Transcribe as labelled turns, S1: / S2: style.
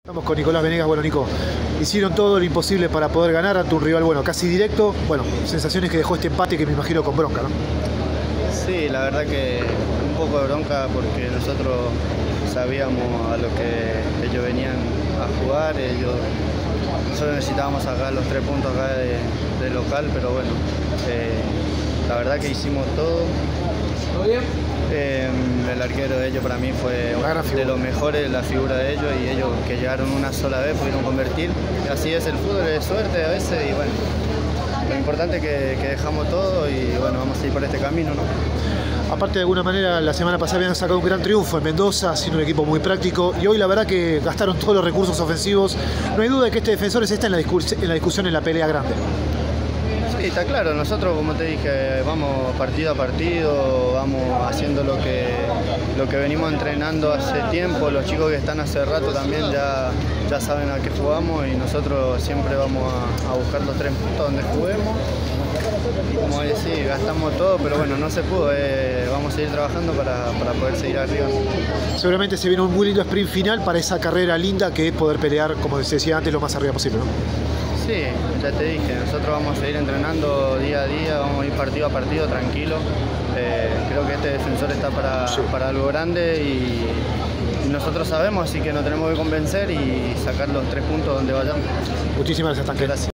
S1: Estamos con Nicolás Venegas. Bueno, Nico, hicieron todo lo imposible para poder ganar ante un rival, bueno, casi directo. Bueno, sensaciones que dejó este empate que me imagino con bronca, ¿no?
S2: Sí, la verdad que un poco de bronca porque nosotros sabíamos a lo que ellos venían a jugar. Nosotros necesitábamos sacar los 3 puntos acá de local, pero bueno, la verdad que hicimos todo.
S3: ¿Todo bien?
S2: El arquero de ellos para mí fue de los mejores, la figura de ellos, y ellos que llegaron una sola vez pudieron convertir. Así es el fútbol, es suerte a veces, y bueno, lo importante es que dejamos todo y bueno, vamos a ir por este camino, ¿no?
S1: Aparte, de alguna manera, la semana pasada habían sacado un gran triunfo en Mendoza, siendo un equipo muy práctico, y hoy la verdad que gastaron todos los recursos ofensivos. No hay duda de que este Defensores está en la discusión, en la pelea grande.
S2: Sí, está claro. Nosotros, como te dije, vamos partido a partido, vamos haciendo lo que venimos entrenando hace tiempo. Los chicos que están hace rato también ya saben a qué jugamos, y nosotros siempre vamos a buscar los 3 puntos donde juguemos. Y como decís, gastamos todo, pero bueno, no se pudo. Vamos a seguir trabajando para poder seguir arriba.
S1: Seguramente se viene un muy lindo sprint final para esa carrera linda que es poder pelear, como decía antes, lo más arriba posible, ¿no?
S2: Sí, ya te dije, nosotros vamos a seguir entrenando día a día, vamos a ir partido a partido, tranquilo. Creo que este Defensor está para algo grande y nosotros sabemos, así que nos tenemos que convencer y sacar los 3 puntos donde vayamos.
S1: Muchísimas gracias, Tanque.
S2: Gracias.